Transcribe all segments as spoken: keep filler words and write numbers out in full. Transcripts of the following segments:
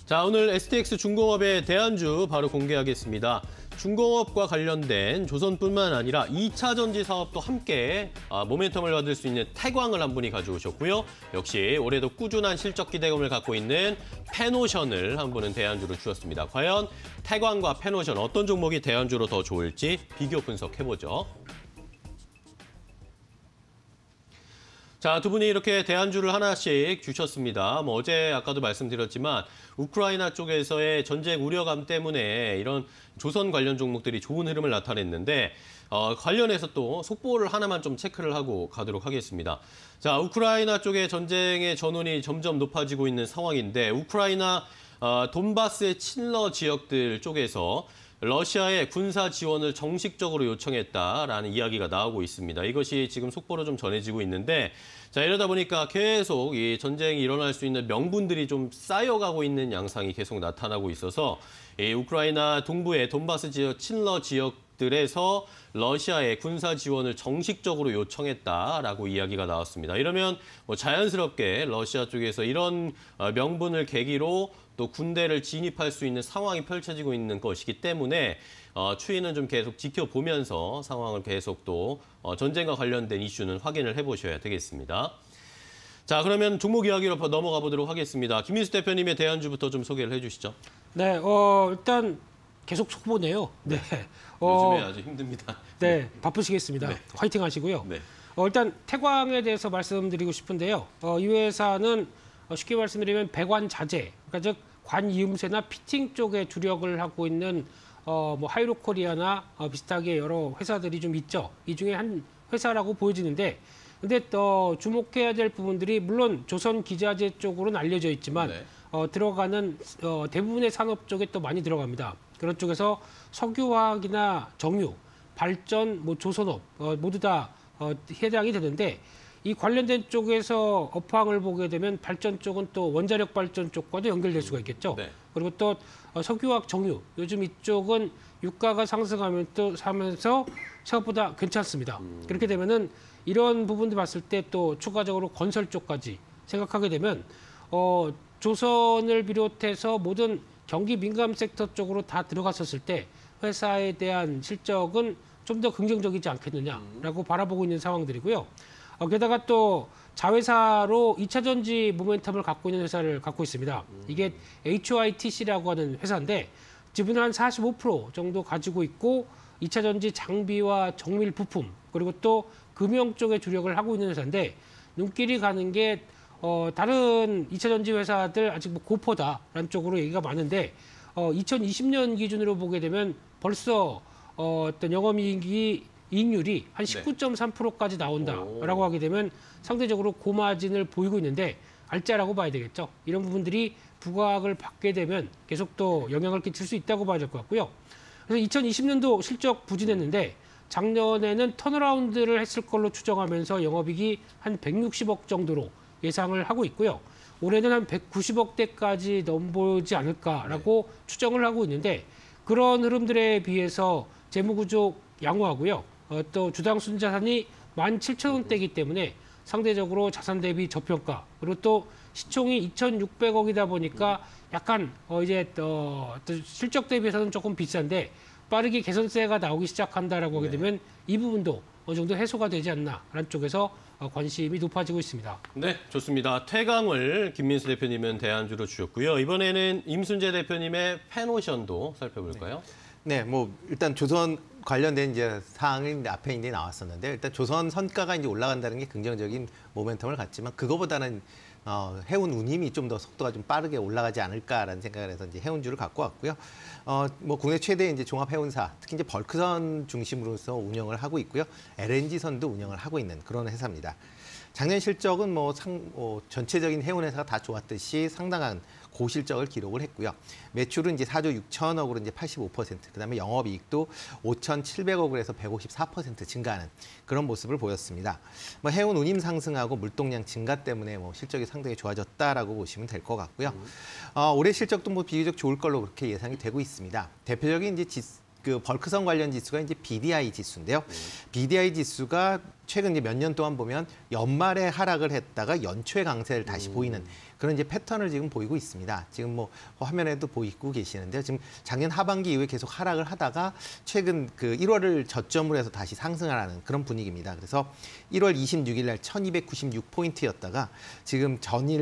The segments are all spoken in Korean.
자, 오늘 에스티엑스 중공업의 대안주 바로 공개하겠습니다. 중공업과 관련된 조선뿐만 아니라 이 차 전지 사업도 함께 모멘텀을 받을 수 있는 태광을 한 분이 가져오셨고요. 역시 올해도 꾸준한 실적 기대감을 갖고 있는 페노션을 한 분은 대안주로 주셨습니다. 과연 태광과 페노션 어떤 종목이 대안주로 더 좋을지 비교 분석해보죠. 자, 두 분이 이렇게 대안주를 하나씩 주셨습니다. 뭐 어제 아까도 말씀드렸지만 우크라이나 쪽에서의 전쟁 우려감 때문에 이런 조선 관련 종목들이 좋은 흐름을 나타냈는데 어, 관련해서 또 속보를 하나만 좀 체크를 하고 가도록 하겠습니다. 자, 우크라이나 쪽의 전쟁의 전운이 점점 높아지고 있는 상황인데 우크라이나 어, 돈바스의 친러 지역들 쪽에서 러시아의 군사 지원을 정식적으로 요청했다라는 이야기가 나오고 있습니다. 이것이 지금 속보로 좀 전해지고 있는데, 자, 이러다 보니까 계속 이 전쟁이 일어날 수 있는 명분들이 좀 쌓여가고 있는 양상이 계속 나타나고 있어서 이 우크라이나 동부의 돈바스 지역, 친러 지역들에서 러시아의 군사 지원을 정식적으로 요청했다라고 이야기가 나왔습니다. 이러면 뭐 자연스럽게 러시아 쪽에서 이런 명분을 계기로 또 군대를 진입할 수 있는 상황이 펼쳐지고 있는 것이기 때문에 어, 추이는 좀 계속 지켜보면서 상황을 계속 또 어, 전쟁과 관련된 이슈는 확인을 해보셔야 되겠습니다. 자, 그러면 종목 이야기로 넘어가 보도록 하겠습니다. 김민수 대표님의 대안주부터 좀 소개를 해주시죠. 네, 어, 일단 계속 속보네요. 네. 네. 어, 요즘에 아주 힘듭니다. 네, 네. 바쁘시겠습니다. 네. 화이팅 하시고요. 네. 어, 일단 태광에 대해서 말씀드리고 싶은데요. 어, 이 회사는 쉽게 말씀드리면 배관 자재, 그러니까 즉 관이음새나 피팅 쪽에 주력을 하고 있는 어, 뭐 하이로코리아나 어, 비슷하게 여러 회사들이 좀 있죠. 이 중에 한 회사라고 보여지는데, 근데 또 주목해야 될 부분들이 물론 조선 기자재 쪽으로는 알려져 있지만 네. 어, 들어가는 어, 대부분의 산업 쪽에 또 많이 들어갑니다. 그런 쪽에서 석유화학이나 정유, 발전, 뭐 조선업 어, 모두 다 어, 해당이 되는데. 이 관련된 쪽에서 업황을 보게 되면 발전 쪽은 또 원자력 발전 쪽과도 연결될 수가 있겠죠. 네. 그리고 또 석유화학 정유, 요즘 이쪽은 유가가 상승하면 또 하면서 생각보다 괜찮습니다. 음. 그렇게 되면은 이런 부분들 봤을 때 또 추가적으로 건설 쪽까지 생각하게 되면 어, 조선을 비롯해서 모든 경기 민감 섹터 쪽으로 다 들어갔었을 때 회사에 대한 실적은 좀 더 긍정적이지 않겠느냐라고 음. 바라보고 있는 상황들이고요. 어, 게다가 또 자회사로 이 차 전지 모멘텀을 갖고 있는 회사를 갖고 있습니다. 이게 에이치와이티씨라고 하는 회사인데 지분을 한 사십오 퍼센트 정도 가지고 있고 이 차 전지 장비와 정밀 부품 그리고 또 금융 쪽에 주력을 하고 있는 회사인데 눈길이 가는 게 어, 다른 이 차 전지 회사들 아직 뭐 고퍼다라는 쪽으로 얘기가 많은데 어, 이천이십 년 기준으로 보게 되면 벌써 어, 어떤 영업이익이 이익률이 한 십구 점 삼 퍼센트까지 나온다라고 하게 되면 상대적으로 고마진을 보이고 있는데 알짜라고 봐야 되겠죠. 이런 부분들이 부각을 받게 되면 계속 또 영향을 끼칠 수 있다고 봐야 될 것 같고요. 그래서 이천이십 년도 실적 부진했는데 작년에는 턴어라운드를 했을 걸로 추정하면서 영업이익이 한 백육십억 정도로 예상을 하고 있고요. 올해는 한 백구십억 대까지 넘보지 않을까라고 네. 추정을 하고 있는데 그런 흐름들에 비해서 재무구조 양호하고요. 어, 또 주당 순자산이 만 칠천 원대이기 때문에 상대적으로 자산 대비 저평가 그리고 또 시총이 이천육백억이다 보니까 약간 어, 이제 어, 실적 대비해서는 조금 비싼데 빠르게 개선세가 나오기 시작한다라고 하게 되면 네. 이 부분도 어느 정도 해소가 되지 않나라는 쪽에서 어, 관심이 높아지고 있습니다. 네, 좋습니다. 퇴강을 김민수 대표님은 대안주로 주셨고요. 이번에는 임순재 대표님의 페노션도 살펴볼까요? 네, 네 뭐 일단 조선 관련된 이제 사항이 앞에 이제 나왔었는데 일단 조선 선가가 이제 올라간다는 게 긍정적인 모멘텀을 갖지만 그거보다는 어, 해운 운임이 좀 더 속도가 좀 빠르게 올라가지 않을까라는 생각을 해서 이제 해운주를 갖고 왔고요. 어, 뭐 국내 최대 이제 종합 해운사, 특히 이제 벌크선 중심으로서 운영을 하고 있고요. 엘엔지선도 운영을 하고 있는 그런 회사입니다. 작년 실적은 뭐, 상, 뭐 전체적인 해운 회사가 다 좋았듯이 상당한 고실적을 기록을 했고요. 매출은 이제 사조 육천억으로 이제 팔십오 퍼센트, 그다음에 영업이익도 오천칠백억으로 해서 백오십사 퍼센트 증가하는 그런 모습을 보였습니다. 뭐 해운 운임 상승하고 물동량 증가 때문에 뭐 실적이 상당히 좋아졌다라고 보시면 될 것 같고요. 음. 어, 올해 실적도 뭐 비교적 좋을 걸로 그렇게 예상이 되고 있습니다. 대표적인 이제 지, 그 벌크선 관련 지수가 이제 비디아이 지수인데요. 음. 비디아이 지수가 최근 이제 몇 년 동안 보면 연말에 하락을 했다가 연초에 강세를 다시 음. 보이는 그런 이제 패턴을 지금 보이고 있습니다. 지금 뭐 화면에도 보이고 계시는데요. 지금 작년 하반기 이후에 계속 하락을 하다가 최근 그 일월을 저점으로 해서 다시 상승하는 그런 분위기입니다. 그래서 일월 이십육일 날 천이백구십육 포인트였다가 지금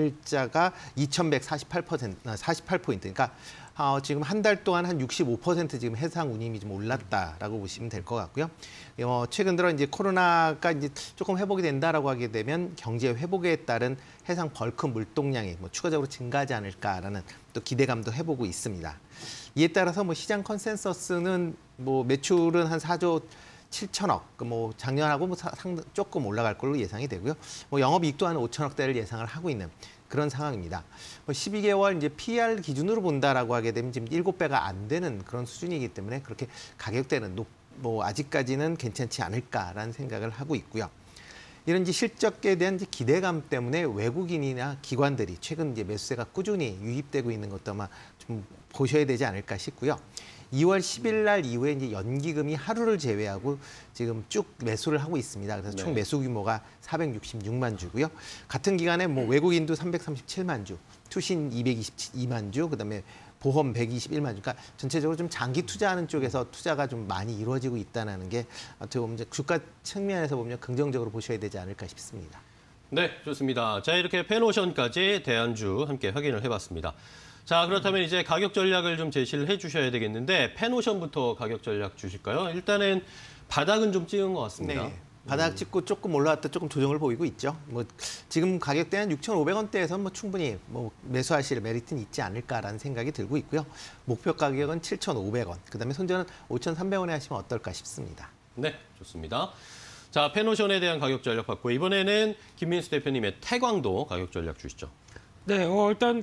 전일자가 이천백사십팔 퍼센트, 사십팔 포인트. 그러니까 어, 지금 한 달 동안 한 육십오 퍼센트 지금 해상 운임이 좀 올랐다라고 보시면 될 것 같고요. 어, 최근 들어 이제 코로나가 이제 조금 회복이 된다라고 하게 되면 경제 회복에 따른 해상 벌크 물동량이 뭐 추가적으로 증가하지 않을까라는 또 기대감도 해보고 있습니다. 이에 따라서 뭐 시장 컨센서스는 뭐 매출은 한 사조 칠천억, 뭐 작년하고 뭐 상, 조금 올라갈 걸로 예상이 되고요. 뭐 영업이익도 한 오천억대를 예상을 하고 있는 그런 상황입니다. 뭐 십이 개월 이제 피이알 기준으로 본다라고 하게 되면 지금 일곱 배가 안 되는 그런 수준이기 때문에 그렇게 가격대는 높, 뭐 아직까지는 괜찮지 않을까라는 생각을 하고 있고요. 이런 이제 실적에 대한 이제 기대감 때문에 외국인이나 기관들이 최근 이제 매수세가 꾸준히 유입되고 있는 것도 아마 좀 보셔야 되지 않을까 싶고요. 이월 십일 날 이후에 이제 연기금이 하루를 제외하고 지금 쭉 매수를 하고 있습니다. 그래서 총 네. 매수 규모가 사백육십육만 주고요. 같은 기간에 뭐 외국인도 삼백삼십칠만 주, 투신 이백이십이만 주, 그다음에 보험 백이십일만 주. 그러니까 전체적으로 좀 장기 투자하는 쪽에서 투자가 좀 많이 이루어지고 있다는 게 어떻게 보면 이제 주가 측면에서 보면 긍정적으로 보셔야 되지 않을까 싶습니다. 네, 좋습니다. 자, 이렇게 펜오션까지 대안주 함께 확인을 해봤습니다. 자, 그렇다면 이제 가격 전략을 좀 제시를 해주셔야 되겠는데 펜오션부터 가격 전략 주실까요? 일단은 바닥은 좀 찍은 것 같습니다. 네. 바닥 찍고 조금 올라왔다 조금 조정을 보이고 있죠. 뭐 지금 가격대 한 육천오백 원대에서 뭐 충분히 뭐 매수하실 메리트는 있지 않을까라는 생각이 들고 있고요. 목표 가격은 칠천오백 원. 그다음에 손절은 오천삼백 원에 하시면 어떨까 싶습니다. 네, 좋습니다. 자, 펜오션에 대한 가격 전략 받고 이번에는 김민수 대표님의 태광도 가격 전략 주시죠. 네, 어, 일단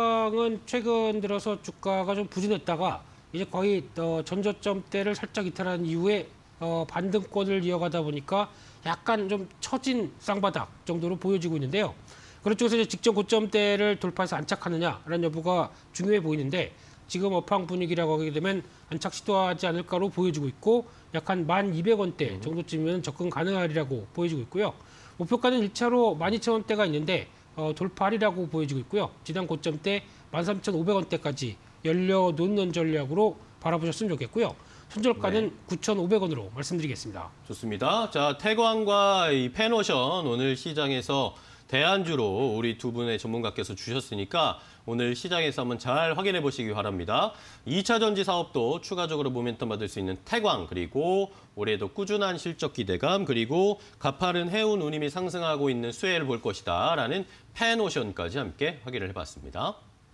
태광은 최근 들어서 주가가 좀 부진했다가 이제 거의 어, 전저점대를 살짝 이탈한 이후에 어, 반등권을 이어가다 보니까 약간 좀 처진 쌍바닥 정도로 보여지고 있는데요. 그런 쪽에서 이제 직전 고점대를 돌파해서 안착하느냐라는 여부가 중요해 보이는데 지금 업황 분위기라고 하게 되면 안착 시도하지 않을까로 보여지고 있고 약 한 만 이백 원대 정도쯤이면 접근 가능하리라고 보여지고 있고요. 목표가는 일 차로 만 이천 원대가 있는데 어, 돌파하리라고 보여지고 있고요. 지난 고점대 만 삼천오백 원대까지 열려놓는 전략으로 바라보셨으면 좋겠고요. 손절가는 네. 구천오백 원으로 말씀드리겠습니다. 좋습니다. 자, 태광과 이 펜오션 오늘 시장에서 대안주로 우리 두 분의 전문가께서 주셨으니까 오늘 시장에서 한번 잘 확인해 보시기 바랍니다. 이 차 전지 사업도 추가적으로 모멘텀 받을 수 있는 태광, 그리고 올해도 꾸준한 실적 기대감, 그리고 가파른 해운 운임이 상승하고 있는 수혜를 볼 것이다 라는 펜오션까지 함께 확인을 해봤습니다.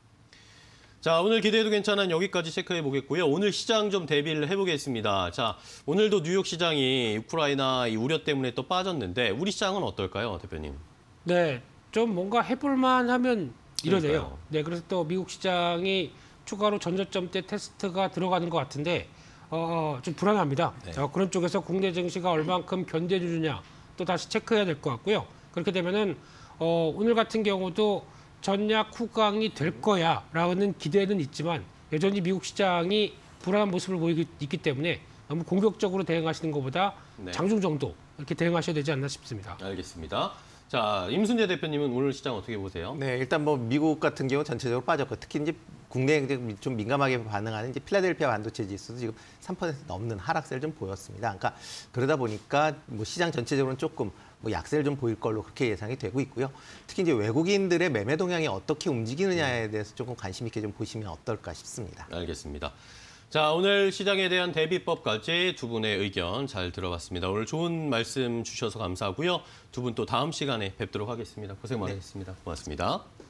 자, 오늘 기대해도 괜찮은 여기까지 체크해 보겠고요. 오늘 시장 좀 대비를 해보겠습니다. 자, 오늘도 뉴욕 시장이 우크라이나 이 우려 때문에 또 빠졌는데 우리 시장은 어떨까요, 대표님? 네, 좀 뭔가 해볼만 하면 이러네요. 그러니까요. 네, 그래서 또 미국 시장이 추가로 전저점대 테스트가 들어가는 것 같은데 어, 좀 불안합니다. 네. 어, 그런 쪽에서 국내 증시가 얼만큼 견뎌주느냐 또 다시 체크해야 될 것 같고요. 그렇게 되면은 어, 오늘 같은 경우도 전략 후강이 될 거야라는 기대는 있지만 여전히 미국 시장이 불안한 모습을 보이고 있기 때문에 너무 공격적으로 대응하시는 것보다 네. 장중 정도 이렇게 대응하셔야 되지 않나 싶습니다. 알겠습니다. 자, 임순재 대표님은 오늘 시장 어떻게 보세요? 네, 일단 뭐 미국 같은 경우 전체적으로 빠졌고 특히 이제 국내에 좀 민감하게 반응하는 이제 필라델피아 반도체 지수도 지금 삼 퍼센트 넘는 하락세를 좀 보였습니다. 그러니까 그러다 보니까 뭐 시장 전체적으로는 조금 뭐 약세를 좀 보일 걸로 그렇게 예상이 되고 있고요. 특히 이제 외국인들의 매매 동향이 어떻게 움직이느냐에 대해서 조금 관심 있게 좀 보시면 어떨까 싶습니다. 알겠습니다. 자, 오늘 시장에 대한 대비법까지 두 분의 의견 잘 들어봤습니다. 오늘 좋은 말씀 주셔서 감사하고요. 두 분 또 다음 시간에 뵙도록 하겠습니다. 고생 많으셨습니다. 고맙습니다.